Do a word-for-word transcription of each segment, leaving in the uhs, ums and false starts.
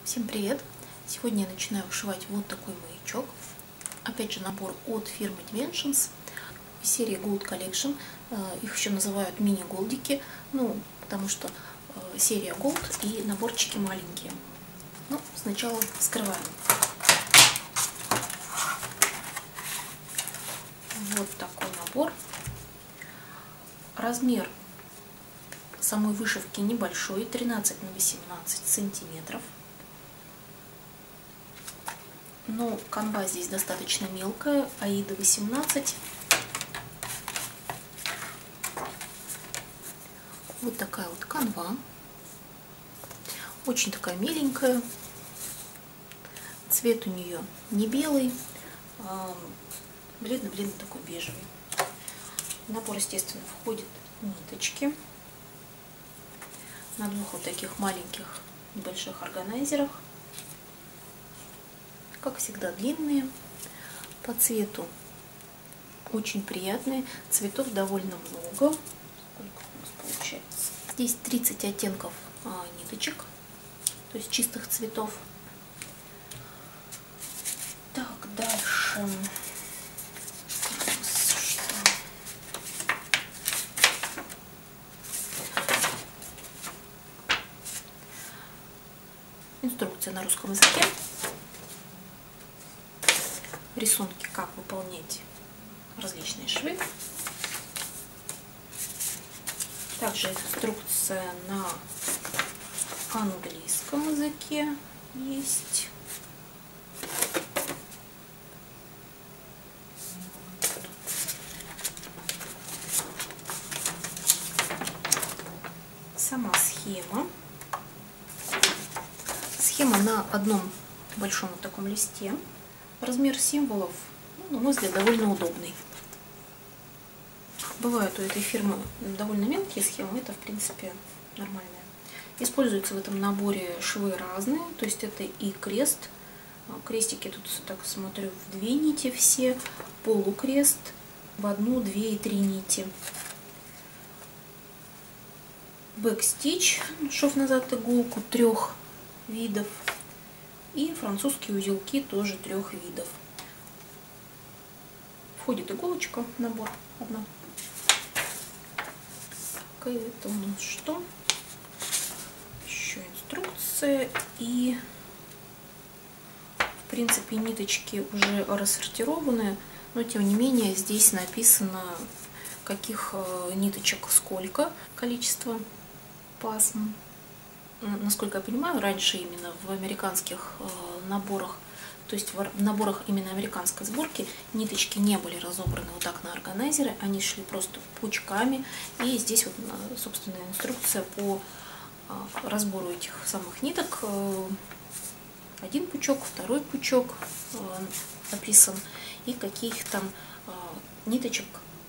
Всем привет! Сегодня я начинаю вышивать вот такой маячок. Опять же набор от фирмы Dimensions из серии Gold Collection. Их еще называют мини-голдики, ну, потому что серия Gold и наборчики маленькие. Ну, сначала вскрываем. Вот такой набор. Размер самой вышивки небольшой, тринадцать на восемнадцать сантиметров. Но канва здесь достаточно мелкая, Аида восемнадцать. Вот такая вот канва. Очень такая миленькая. Цвет у нее не белый, а бледно-бледно такой бежевый. В набор, естественно, входят ниточки на двух вот таких маленьких небольших органайзерах. Как всегда, длинные, по цвету очень приятные, цветов довольно много. Сколько у нас получается? Здесь тридцать оттенков а, ниточек, то есть чистых цветов. Так, дальше. Инструкция на русском языке. Рисунки, как выполнять различные швы. Также инструкция на английском языке есть. Сама схема. Схема на одном большом вот таком листе. Размер символов, ну, на мой взгляд, довольно удобный. Бывают у этой фирмы довольно мелкие схемы, это в принципе нормально. Используются в этом наборе швы разные, то есть это и крест. Крестики тут, так смотрю, в две нити все, полукрест в одну, две и три нити. Бэкстич, шов назад иголку трех видов. И французские узелки тоже трех видов. Входит иголочка в набор одна. Это у нас что? Еще инструкция. И в принципе ниточки уже рассортированы, но тем не менее здесь написано, каких ниточек сколько, количество пасм. Насколько я понимаю, раньше именно в американских наборах, то есть в наборах именно американской сборки, ниточки не были разобраны вот так на органайзеры, они шли просто пучками. И здесь вот, собственно, инструкция по разбору этих самых ниток. Один пучок, второй пучок описан, и каких там ниточек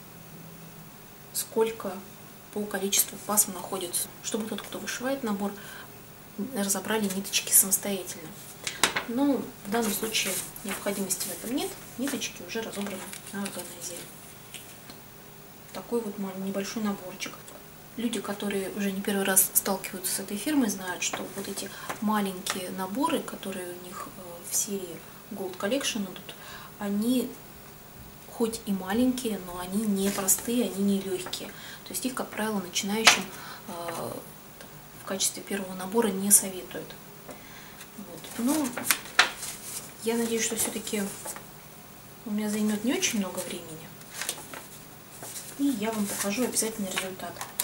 сколько по количеству пасм находится, чтобы тот, кто вышивает набор, разобрали ниточки самостоятельно. Но в данном случае необходимости в этом нет, ниточки уже разобраны на органайзере. Такой вот небольшой наборчик. Люди, которые уже не первый раз сталкиваются с этой фирмой, знают, что вот эти маленькие наборы, которые у них в серии Gold Collection идут, они хоть и маленькие, но они не простые, они не легкие. То есть их, как правило, начинающим э, в качестве первого набора не советуют. Вот. Но я надеюсь, что все-таки у меня займет не очень много времени. И я вам покажу обязательно результат.